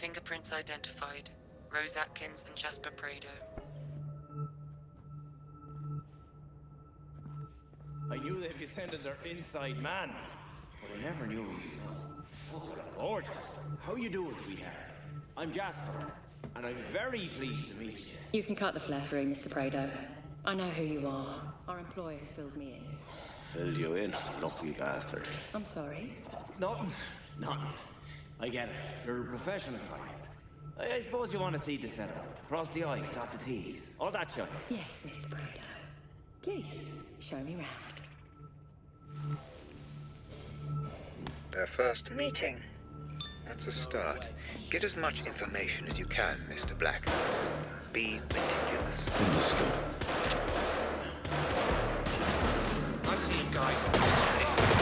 Fingerprints identified. Rose Atkins and Jasper Prado. I knew they'd be sending their inside man, but I never knew he was gorgeous. How you doing, sweetheart? I'm Jasper, and I'm very pleased to meet you. You can cut the flattery, Mr. Prado. I know who you are. Our employer filled me in. Filled you in, lucky bastard. I'm sorry? Nothing. I get it. You're a professional type. I suppose you want to see the setup. Cross the I's, dot the T's. All that shit. Yes, Mr. Prado. Please, show me round. Their first meeting. That's a start. Get as much information as you can, Mr. Black. Be meticulous. Understood. I see you guys.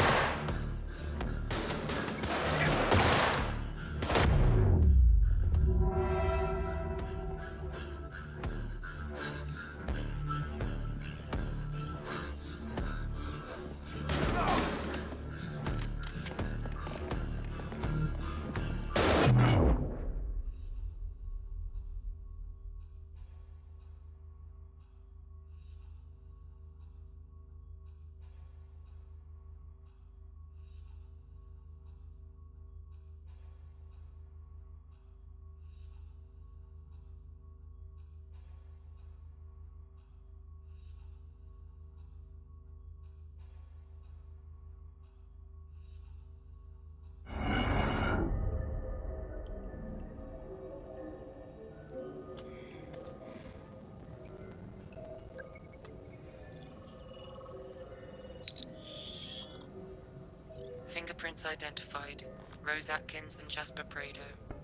Fingerprints identified. Rose Atkins and Jasper Prado.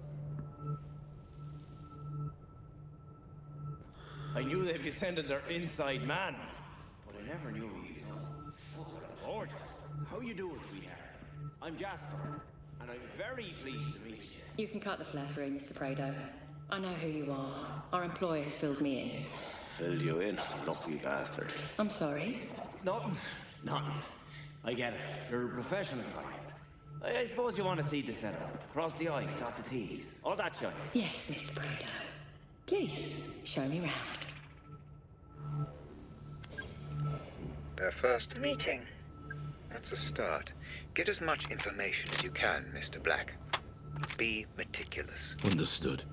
I knew they'd be sending their inside man, but I never knew he was gorgeous. How you doing, sweetheart? I'm Jasper, and I'm very pleased to meet you. You can cut the flattery, Mr. Prado. I know who you are. Our employer filled me in. Filled you in, lucky bastard. I'm sorry? Nothing. I get it. You're a professional type. I suppose you want to see the setup. Cross the I's, dot the T's. All that shit. Yes, Mr. Prado. Please, show me round. Their first meeting. That's a start. Get as much information as you can, Mr. Black. Be meticulous. Understood.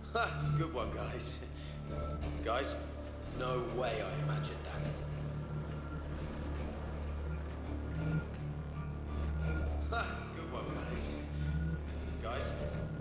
Ha! Good one, guys. Guys, no way I imagined that. Ha! Good one, guys. Guys?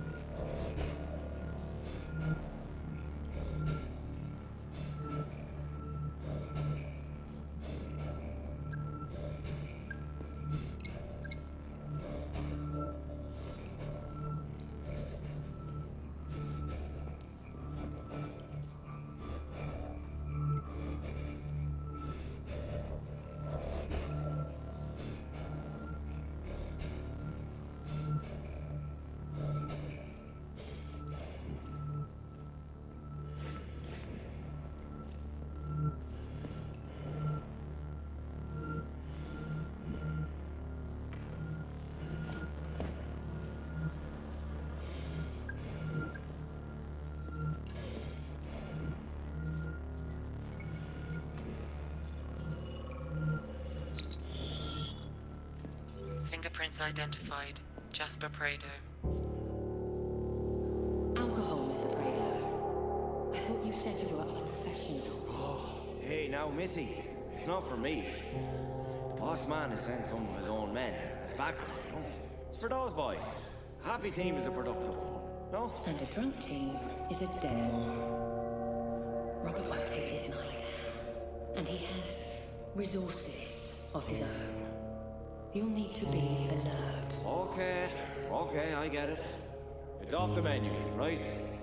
Fingerprints identified. Jasper Prado. Alcohol, Mr. Prado. I thought you said you were a professional. Oh, hey, now, Missy. It's not for me. The boss man has sent some of his own men as backup, you know? It's for those boys. A happy team is a productive one, no? And a drunk team is a dead one. Robert won't take this night down. And he has resources of his own. You'll need to be alert. Okay, I get it. It's off the menu, right?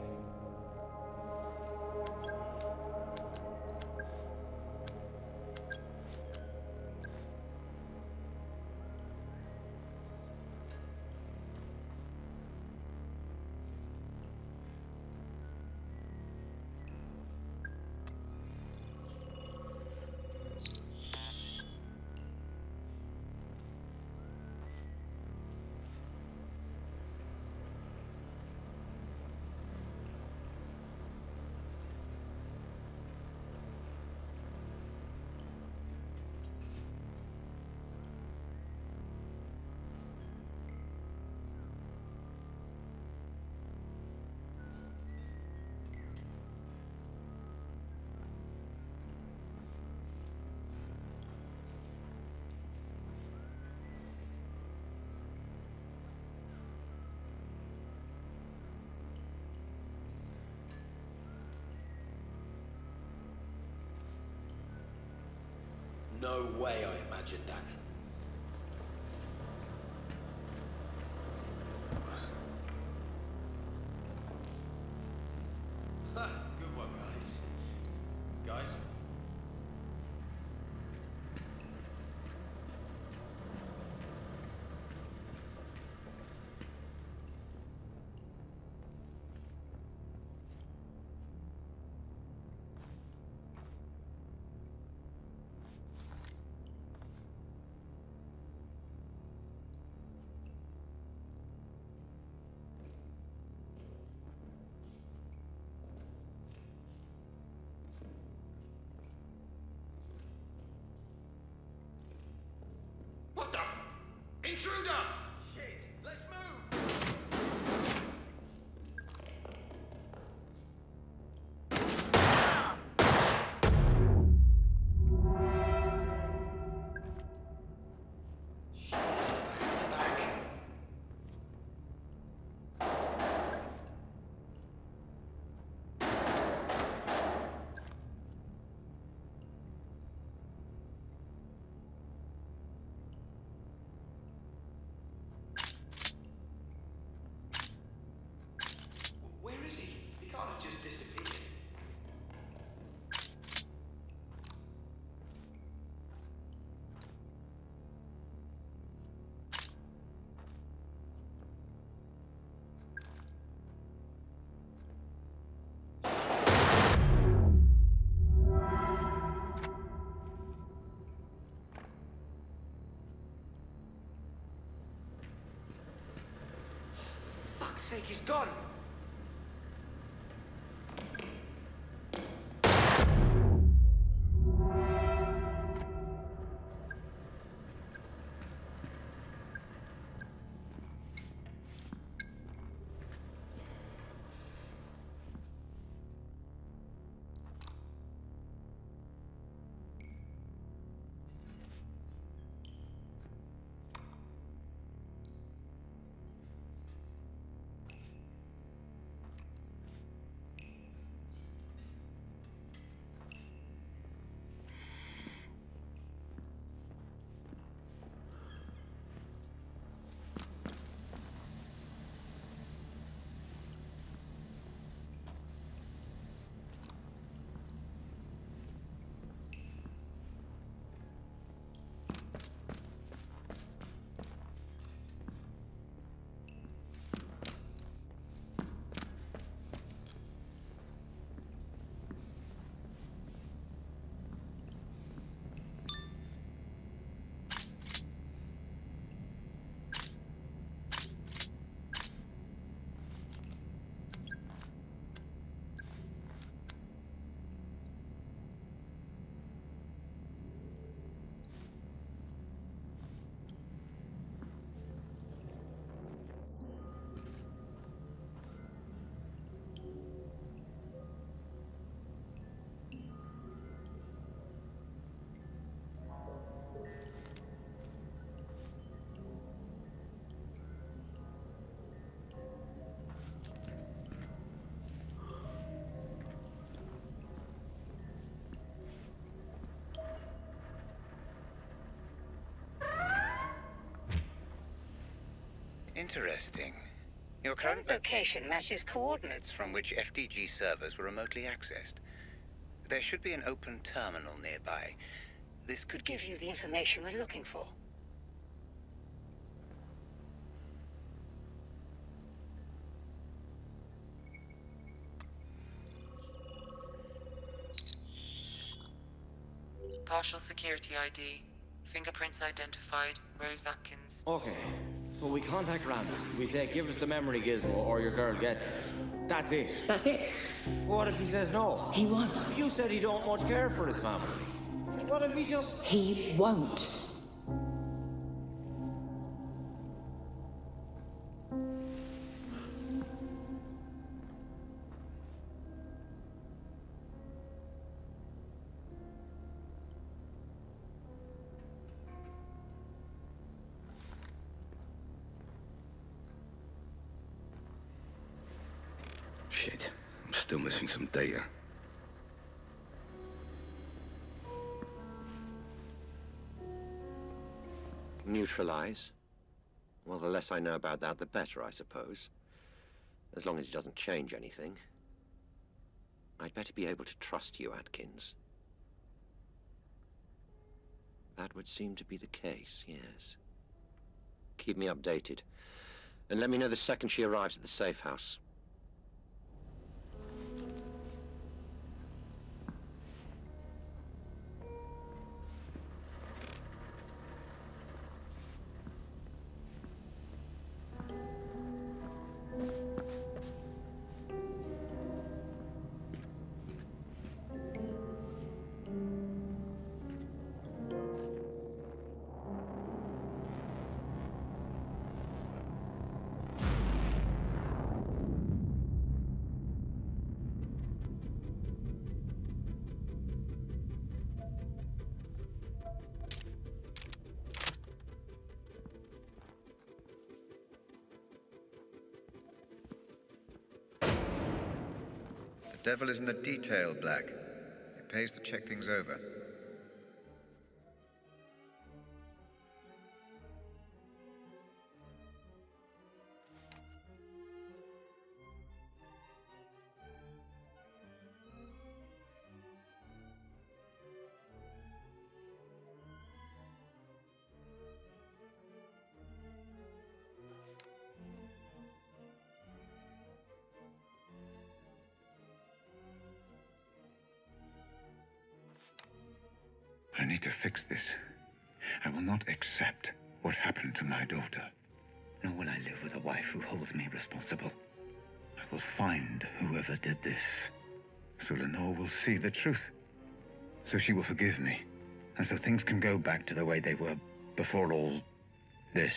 No way I imagined that. Ha! Good one, guys. Guys? What the f- Intruder! Shit, let's move! Shit, he's back. Where is he? He can't have just disappeared. Fuck's sake, he's gone! Interesting. Your current location matches coordinates from which FDG servers were remotely accessed. There should be an open terminal nearby. This could give you the information we're looking for. Partial security ID. Fingerprints identified. Rose Atkins. Okay, so we contact Randall. We say, give us the memory gizmo or your girl gets it. That's it. That's it. What if he says no? He won't. You said he don't much care for his family. What if he just... He won't. Shit, I'm still missing some data. Neutralize? Well, the less I know about that, the better, I suppose. As long as it doesn't change anything. I'd better be able to trust you, Atkins. That would seem to be the case, yes. Keep me updated. And let me know the second she arrives at the safe house. The devil is in the detail, Black. It pays to check things over. I need to fix this. I will not accept what happened to my daughter. Nor will I live with a wife who holds me responsible. I will find whoever did this. So Lenore will see the truth. So she will forgive me. And so things can go back to the way they were before all this.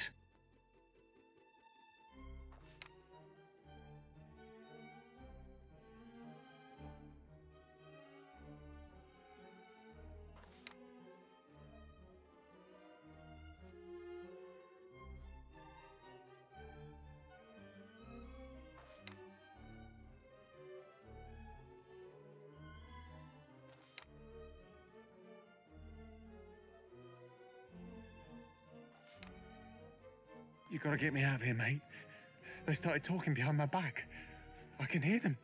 You gotta get me out of here, mate. They started talking behind my back. I can hear them.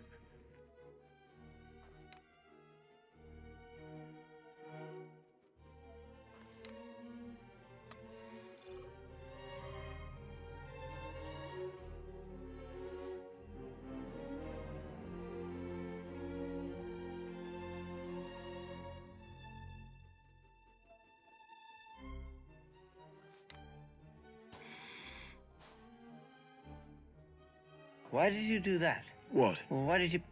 Why did you do that? What? Well, why did you...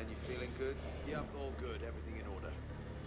You feeling good? Yep, all good. Everything in order.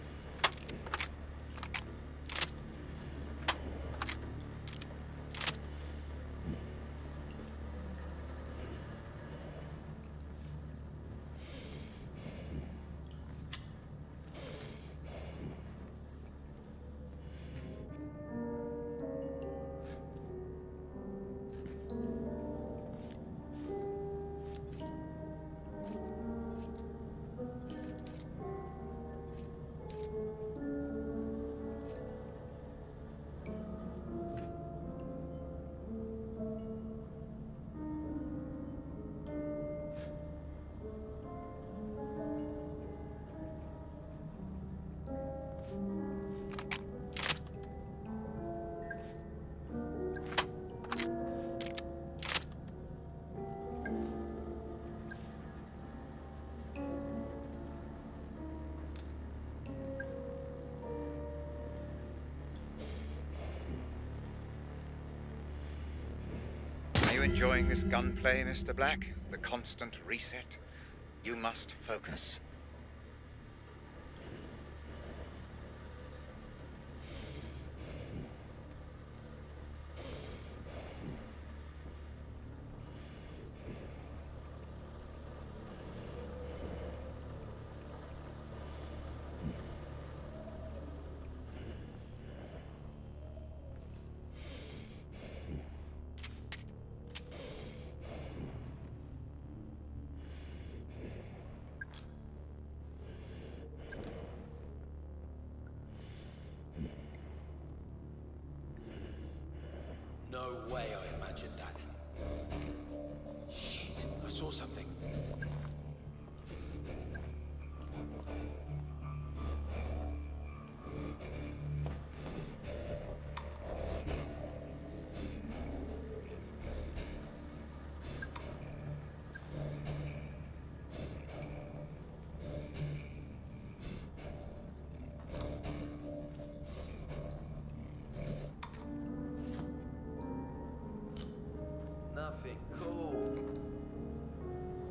Are you enjoying this gunplay, Mr. Black? The constant reset? You must focus. No way I imagined that. Shit, I saw something. Nothing cool.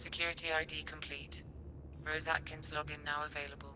Security ID complete. Rose Atkins login now available.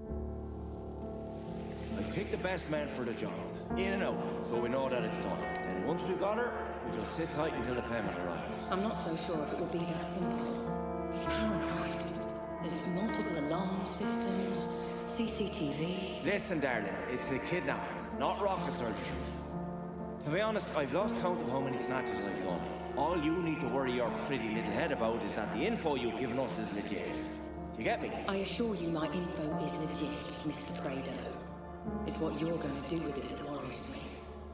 I picked the best man for the job. In and out, so we know that it's done. Then once we've got her, we just sit tight until the payment arrives. I'm not so sure if it will be that simple. He's paranoid. There's multiple alarm systems, CCTV. Listen, darling, it's a kidnapping, not rocket surgery. To be honest, I've lost count of how many snatches I've done. All you need to worry your pretty little head about is that the info you've given us is legit. You get me? I assure you my info is legit, Mr. Prado. It's what you're going to do with it that worries me.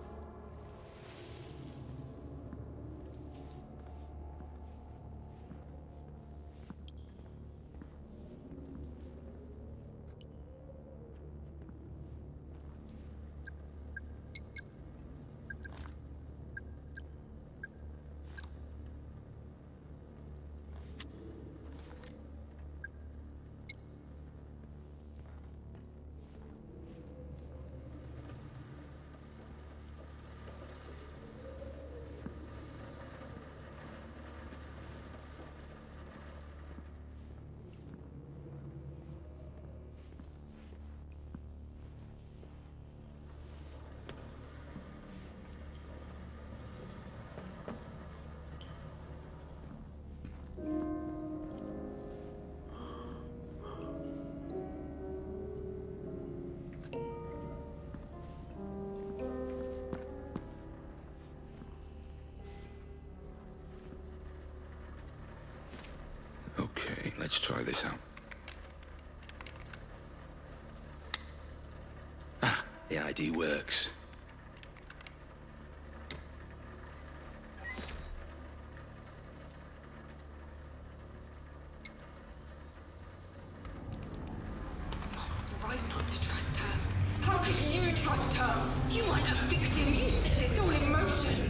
Okay, let's try this out. Ah, the ID works. It's right not to trust her. How could you trust her? You weren't a victim. You set this all in motion.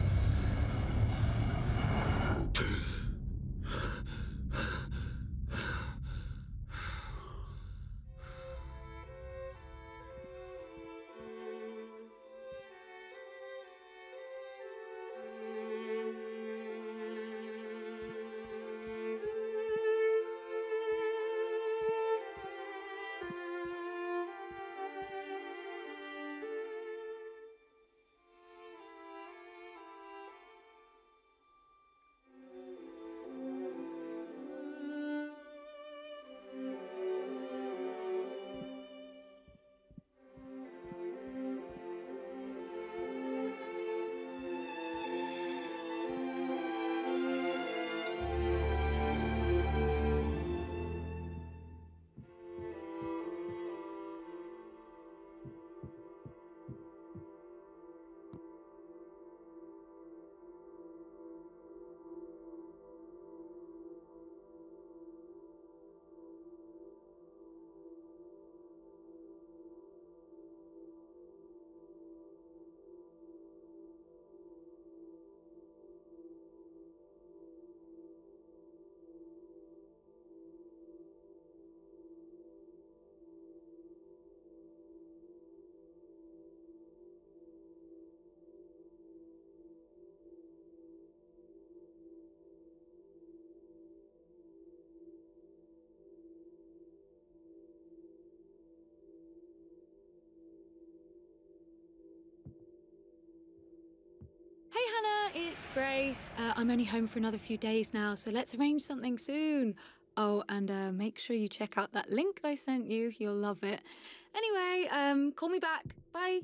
Hey Hannah, it's Grace. I'm only home for another few days now, so let's arrange something soon. Oh, and make sure you check out that link I sent you. You'll love it. Anyway, call me back. Bye.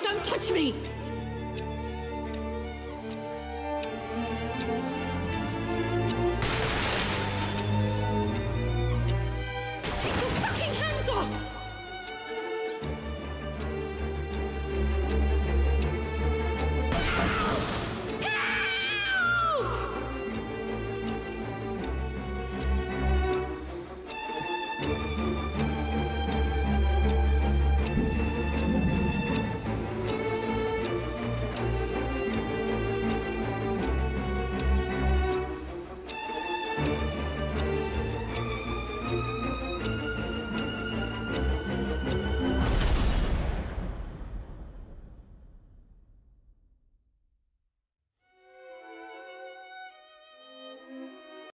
Don't touch me!